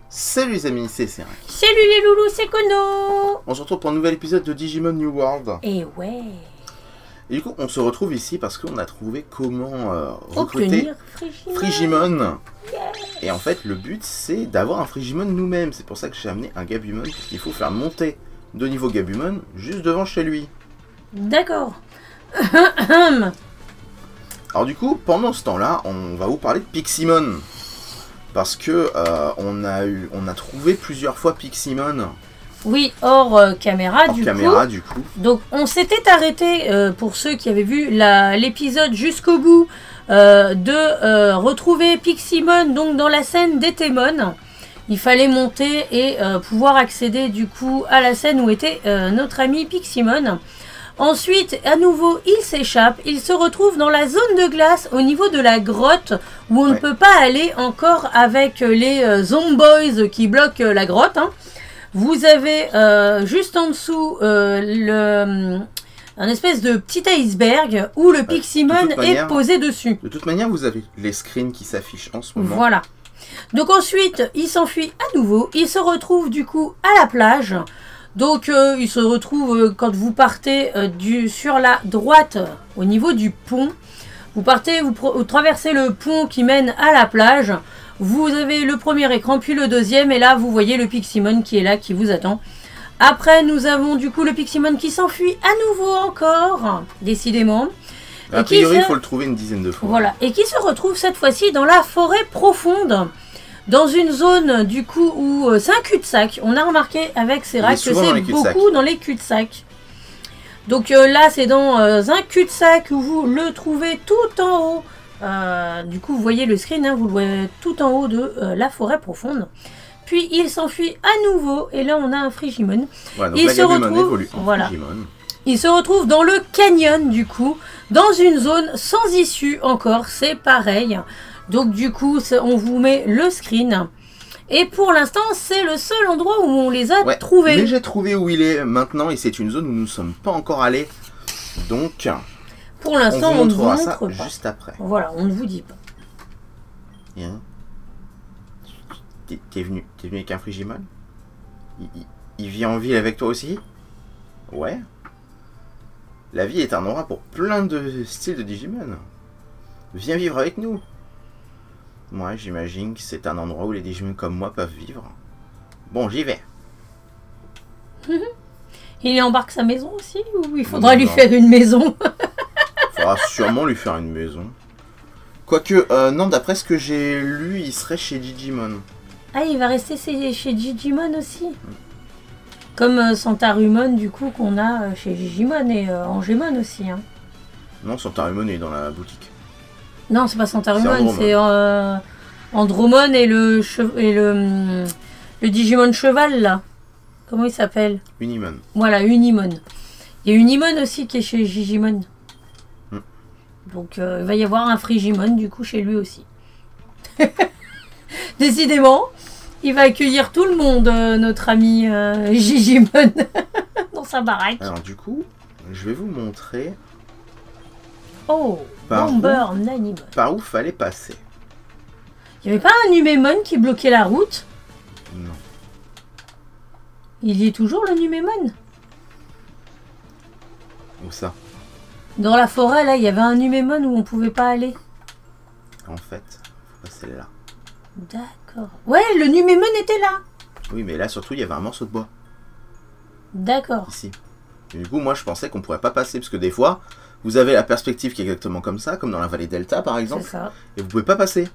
Salut les amis, c'est Serac. Salut les loulous, c'est Kono. On se retrouve pour un nouvel épisode de Digimon New World. Et ouais. Et du coup, on se retrouve ici parce qu'on a trouvé comment recruter obtenir Frigimon. Yeah. Et en fait, le but, c'est d'avoir un Frigimon nous-mêmes. C'est pour ça que j'ai amené un Gabumon, parce qu'il faut faire monter de niveau Gabumon juste devant chez lui. D'accord. Alors du coup, pendant ce temps-là, on va vous parler de Piximon. Parce que on a trouvé plusieurs fois Piximon. Oui, hors caméra, du coup. Donc, on s'était arrêté, pour ceux qui avaient vu l'épisode jusqu'au bout, de retrouver Piximon donc, dans la scène d'Etemon. Il fallait monter et pouvoir accéder du coup à la scène où était notre ami Piximon. Ensuite, à nouveau, il s'échappe. Il se retrouve dans la zone de glace au niveau de la grotte où on ne peut pas aller encore avec les Zomboys qui bloquent la grotte. Hein. Vous avez juste en dessous un espèce de petit iceberg où le Piximon est posé dessus. De toute manière, vous avez les screens qui s'affichent en ce moment. Voilà. Donc ensuite, il s'enfuit à nouveau. Il se retrouve du coup à la plage. Donc il se retrouve quand vous partez sur la droite au niveau du pont. Vous partez, vous traversez le pont qui mène à la plage. Vous avez le premier écran, puis le deuxième. Et là, vous voyez le Piximon qui est là, qui vous attend. Après, nous avons du coup le Piximon qui s'enfuit à nouveau encore, décidément. A priori, il faut le trouver une dizaine de fois. Voilà. Et qui se retrouve cette fois-ci dans la forêt profonde. Dans une zone, du coup, où c'est un cul-de-sac. On a remarqué avec Serac que c'est beaucoup dans les cul-de-sac. Donc là, c'est dans un cul-de-sac où vous le trouvez tout en haut. Du coup, vous voyez le screen, hein, vous le voyez tout en haut de la forêt profonde. Puis, il s'enfuit à nouveau. Et là, on a un Frigimon. Ouais, donc il se retrouve, voilà. Il se retrouve dans le canyon, du coup. Dans une zone sans issue encore. C'est pareil. Donc du coup, on vous met le screen. Et pour l'instant, c'est le seul endroit où on les a trouvés. Mais j'ai trouvé où il est maintenant et c'est une zone où nous ne sommes pas encore allés. Donc, pour l'instant, on ne vous montre ça pas. Juste après. Voilà, on ne vous dit pas. Bien. T'es venu avec un Frigimon? Il vit en ville avec toi aussi? Ouais. La vie est un endroit pour plein de styles de Digimon. Viens vivre avec nous. Moi, j'imagine que c'est un endroit où les Digimon comme moi peuvent vivre. Bon, j'y vais. Il embarque sa maison aussi ou il faudra lui faire une maison? Il faudra sûrement lui faire une maison. Quoique, non, d'après ce que j'ai lu, il serait chez Digimon. Ah, il va rester chez Digimon aussi. Comme Santarumon, du coup, qu'on a chez Digimon et Angemon aussi. Hein. Non, Santarumon est dans la boutique. Non, c'est pas Santarumon, c'est Andromon et le Digimon cheval, là. Comment il s'appelle? Unimon. Voilà, Unimon. Il y a Unimon aussi qui est chez Digimon. Donc, il va y avoir un Frigimon, du coup, chez lui aussi. Décidément, il va accueillir tout le monde, notre ami Digimon, dans sa baraque. Alors, du coup, je vais vous montrer... Oh, Bomber Nanimon. Par où fallait passer? Il n'y avait pas un Numemon qui bloquait la route? Non. Il y est toujours le Numemon? Où ça? Dans la forêt, là, il y avait un Numemon où on pouvait pas aller. En fait, faut passer là. D'accord. Ouais, le Numemon était là. Oui, mais là, surtout, il y avait un morceau de bois. D'accord. Ici. Et du coup, moi, je pensais qu'on pourrait pas passer, parce que des fois... Vous avez la perspective qui est exactement comme ça, comme dans la vallée Delta par exemple. C'est ça. Et vous pouvez pas passer.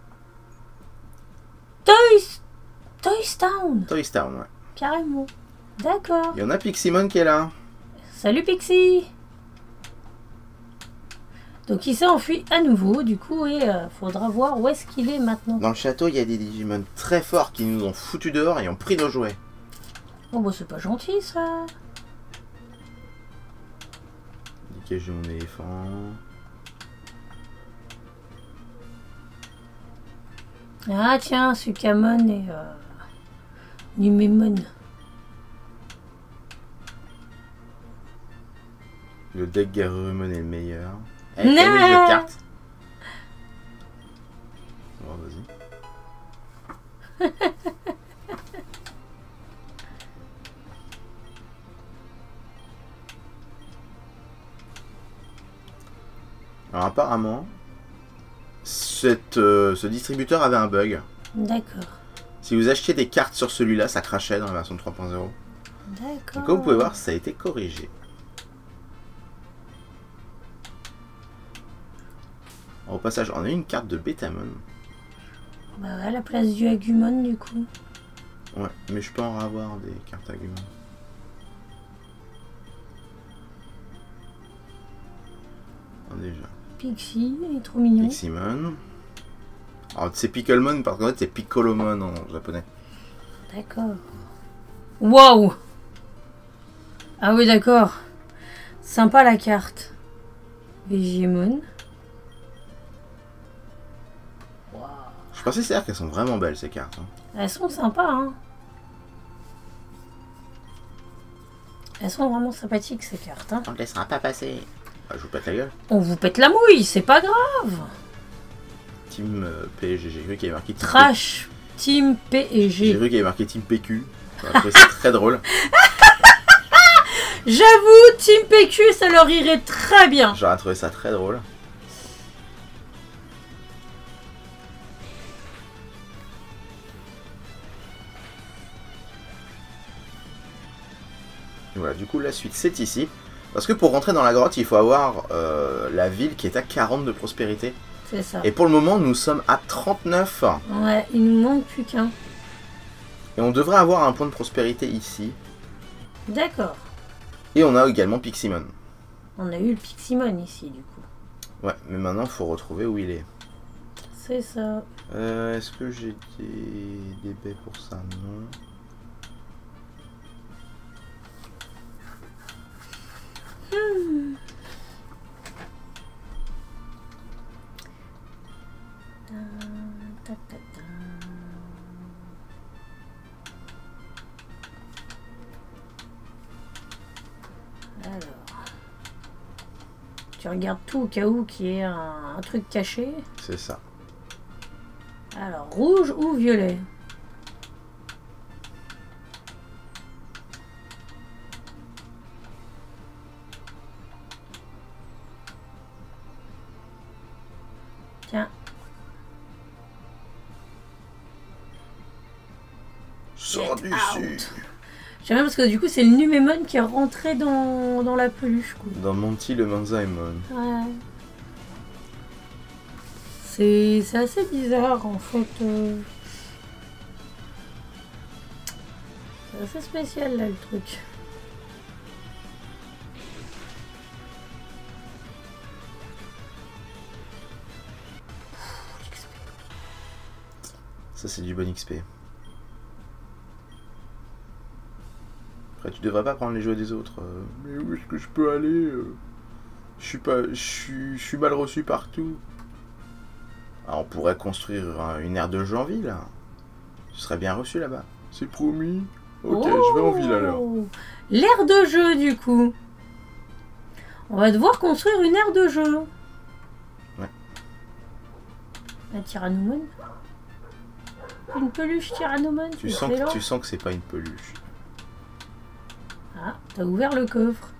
Toys Town. Toys Town, ouais. Carrément. D'accord. Il y en a Piximon qui est là. Salut Pixie. Donc il s'est enfui à nouveau, du coup, et faudra voir où est-ce qu'il est maintenant. Dans le château, il y a des Digimon très forts qui nous ont foutu dehors et ont pris nos jouets. Oh bah c'est pas gentil ça. J'ai mon éléphant. Ah tiens, Sukamon et Numemon. Le deck Garurumon est le meilleur. Avec les jeux de cartes. Bon, vas-y. Alors apparemment, ce distributeur avait un bug. D'accord. Si vous achetiez des cartes sur celui-là, ça crachait dans la version 3.0. D'accord. Donc comme vous pouvez voir, ça a été corrigé. Au passage, on a une carte de Betamon. Bah ouais, à la place du Agumon du coup. Ouais, mais je peux en avoir des cartes Agumon. Déjà. Pixie, il est trop mignon. Piximon. Alors c'est Picklemon, par contre c'est Piccolomon en japonais. D'accord. Waouh! Ah oui, d'accord. Sympa la carte. Vegiemon. Je pensais c'est-à-dire qu'elles sont vraiment belles ces cartes. Hein. Elles sont sympas, hein. Elles sont vraiment sympathiques ces cartes, hein. On ne laissera pas passer. Ah, je vous pète la gueule. On vous pète la mouille, c'est pas grave. Team PSG, j'ai cru qu'il y avait marqué Team Trash Team J'ai PSG. cru qu'il y avait marqué Team PQ. C'est très drôle. J'avoue, Team PQ, ça leur irait très bien. J'aurais trouvé ça très drôle. Et voilà, du coup la suite c'est ici. Parce que pour rentrer dans la grotte, il faut avoir la ville qui est à 40 de prospérité. C'est ça. Et pour le moment, nous sommes à 39. Ouais, il nous manque plus qu'un. Et on devrait avoir un point de prospérité ici. D'accord. Et on a également Piximon. On a eu le Piximon ici, du coup. Ouais, mais maintenant, il faut retrouver où il est. C'est ça. Est-ce que j'ai des baies pour ça? Non. Alors, tu regardes tout au cas où qu'il y ait un truc caché. C'est ça. Alors, rouge ou violet? Tiens. Sors Get d'ici. out. J'aime bien parce que du coup c'est le Numémon qui est rentré dans la peluche. Quoi. Dans Monty le Manzaemon. Ouais. C'est assez bizarre en fait. C'est assez spécial là le truc. Ça c'est du bon XP. Après tu devrais pas prendre les jeux des autres. Mais où est-ce que je peux aller je suis mal reçu partout. Alors, on pourrait construire une aire de jeu en ville. Je serais bien reçu là-bas. C'est promis. Ok, je vais en ville alors. L'aire de jeu du coup. On va devoir construire une aire de jeu. Ouais. Un Tyrannomon. Une peluche Tyrannomon. Tu sens que c'est pas une peluche. Ah, t'as ouvert le coffre.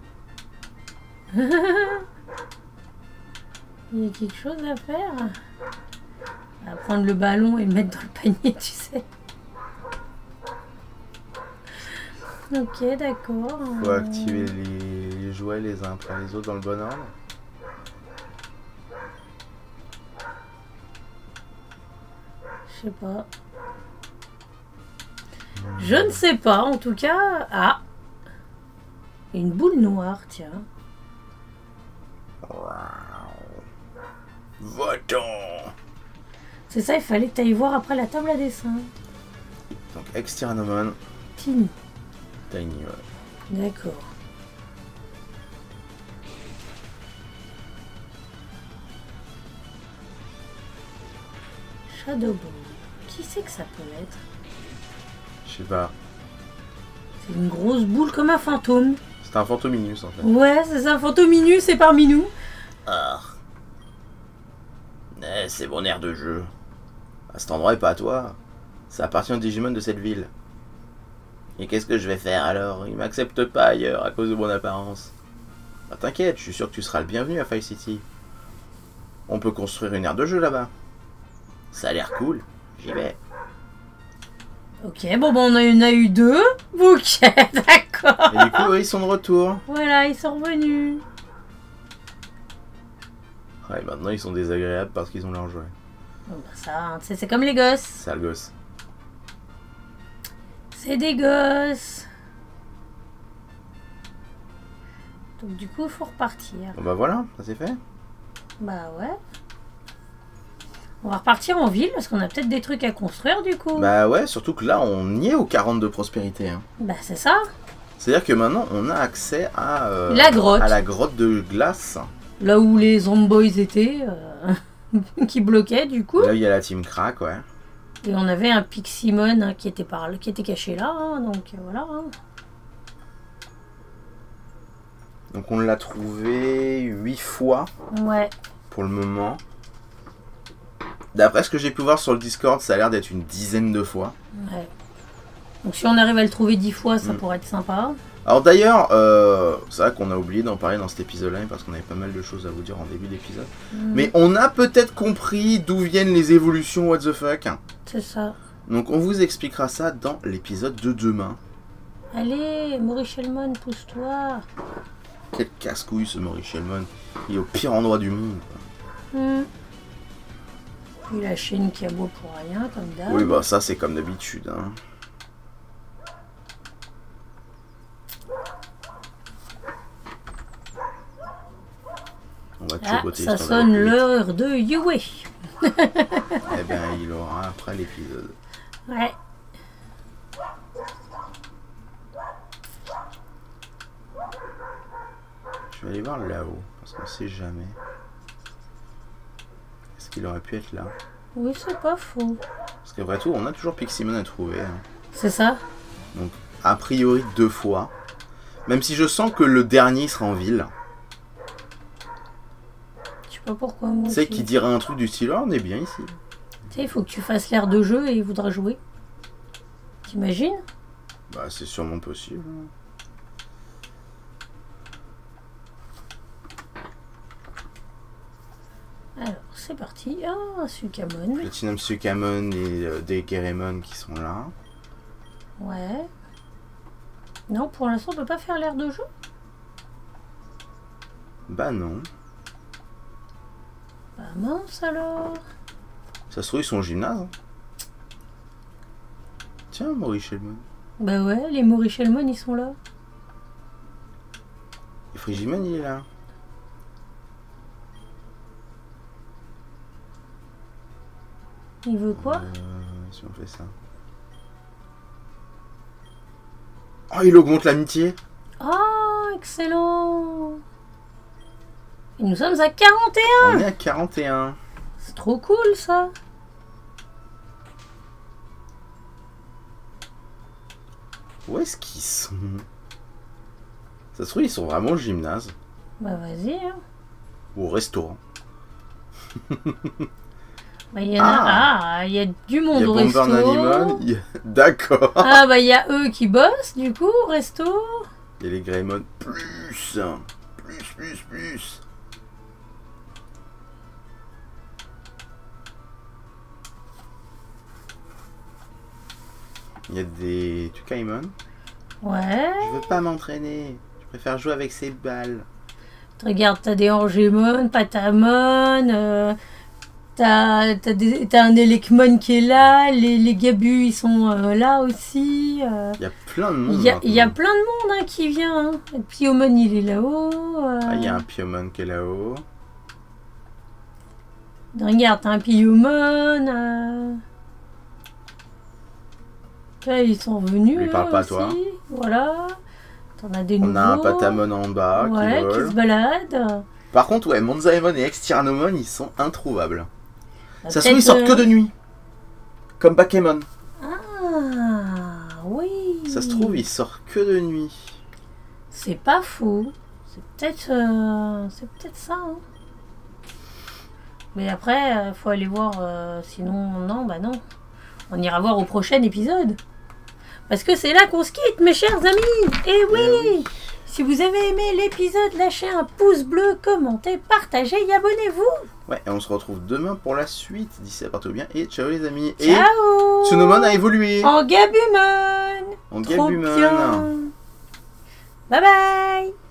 Il y a quelque chose à faire. À prendre le ballon et le mettre dans le panier, tu sais. Ok, d'accord. Faut activer les jouets les uns après les autres dans le bon ordre. Je sais pas. Je ne sais pas, en tout cas. Ah! Une boule noire, tiens. Va-t'en! C'est ça, il fallait que tu ailles voir après la table à dessin. Donc, ex-Tyrannomon. Tiny. Tiny, ouais. D'accord. Shadowball. Qui c'est que ça peut être? Je sais pas. C'est une grosse boule comme un fantôme. C'est un Fantominus en fait. Ouais, c'est ça, Fantominus, c'est parmi nous. Ah. C'est mon aire de jeu. Cet endroit est pas à toi. Ça appartient aux Digimon de cette ville. Et qu'est-ce que je vais faire alors? Ils m'acceptent pas ailleurs à cause de mon apparence. Bah t'inquiète, je suis sûr que tu seras le bienvenu à Five City. On peut construire une aire de jeu là-bas. Ça a l'air cool. J'y vais. Ok, bon, on en a eu 2. Ok, d'accord. Et du coup, eux, ils sont de retour. Voilà, ils sont revenus. Ouais, maintenant, ils sont désagréables parce qu'ils ont leur jouet. Bon, bah ça, c'est comme les gosses. Sale gosse. C'est des gosses. Donc du coup, il faut repartir. Bon bah voilà, ça c'est fait. Bah ouais. On va repartir en ville parce qu'on a peut-être des trucs à construire du coup. Bah ouais, surtout que là, on y est au 40 de prospérité. Hein. Bah c'est ça. C'est-à-dire que maintenant, on a accès à... la grotte. À la grotte de glace. Là où les zomboys étaient, qui bloquaient du coup. Là, il y a la team crack, ouais. Et on avait un Piximon hein, qui était caché là, hein, donc voilà. Hein. Donc on l'a trouvé 8 fois. Ouais. Pour le moment. D'après ce que j'ai pu voir sur le Discord, ça a l'air d'être une dizaine de fois. Ouais. Donc si on arrive à le trouver 10 fois, ça pourrait être sympa. Alors d'ailleurs, c'est vrai qu'on a oublié d'en parler dans cet épisode-là, parce qu'on avait pas mal de choses à vous dire en début d'épisode. Mais on a peut-être compris d'où viennent les évolutions what the fuck. C'est ça. Donc on vous expliquera ça dans l'épisode de demain. Allez, Morichelmon, pousse-toi. Quel casse-couille ce Morichelmon. Il est au pire endroit du monde. Puis la chaîne qui aboie pour rien, comme d'hab. Oui, bah ça c'est comme d'habitude. Hein. On va chipoter, ça sonne l'heure de Yue. Eh bien, il aura après l'épisode. Ouais. Je vais aller voir là-haut, parce qu'on sait jamais. Est-ce qu'il aurait pu être là? Oui, c'est pas faux. Parce qu'après tout, on a toujours Piximon à trouver. Hein. C'est ça. Donc, a priori, 2 fois. Même si je sens que le dernier sera en ville. Je sais pas pourquoi. Moi tu sais, qui dira un truc du style, oh, on est bien ici. Tu sais, il faut que tu fasses l'air de jeu et il voudra jouer. T'imagines? Bah, c'est sûrement possible. Alors, c'est parti. Ah, Sukamon. Platinum Sukamon et des Geremon qui sont là. Ouais. Non, pour l'instant, on peut pas faire l'air de jeu. Bah non. Bah mince alors. Ça se trouve, ils sont au gymnase. Hein. Tiens, Morichelmon. Bah ouais, les Morichelmon, ils sont là. Et Frigimon, il est là. Il veut quoi? Si on fait ça. Oh, il augmente l'amitié. Oh, excellent. Et nous sommes à 41. On est à 41. C'est trop cool, ça. Où est-ce qu'ils sont? Ça se trouve, ils sont vraiment au gymnase. Bah vas-y. Hein. Ou au restaurant. Bah, il y en a, il y a du monde au resto. D'accord. Ah bah il y a eux qui bossent du coup au resto. Il y a les Greymon plus. Il y a des Tukaimon. Ouais. Je veux pas m'entraîner. Je préfère jouer avec ces balles. Regarde, t'as des Angemon, Patamon, t'as un Elekmon qui est là, les Gabu ils sont là aussi. Il y a plein de monde. Il y a plein de monde hein, qui vient. Hein. Le Piomon il est là-haut. Ah, il y a un Piomon qui est là-haut. Regarde, t'as un Piomon. Là, ils sont venus. Lui parle pas à toi. Voilà. T'en as des nouveaux. On a un Patamon en bas qui se balade. Par contre, ouais, Monzaemon et Extiranomon, ils sont introuvables. Ça se trouve, ils sortent que de nuit. Comme Bakemon. Ah, oui. Ça se trouve, ils sortent que de nuit. C'est pas faux. C'est peut-être ça. Hein. Mais après, faut aller voir. Sinon, non, bah non. On ira voir au prochain épisode. Parce que c'est là qu'on se quitte, mes chers amis. Eh oui, Si vous avez aimé l'épisode, lâchez un pouce bleu, commentez, partagez et abonnez-vous. Ouais, et on se retrouve demain pour la suite. D'ici là, portez-vous bien et ciao les amis. Ciao. Et Tsunomon a évolué. En Gabumon. En Trop Gabumon. bien. Bye bye.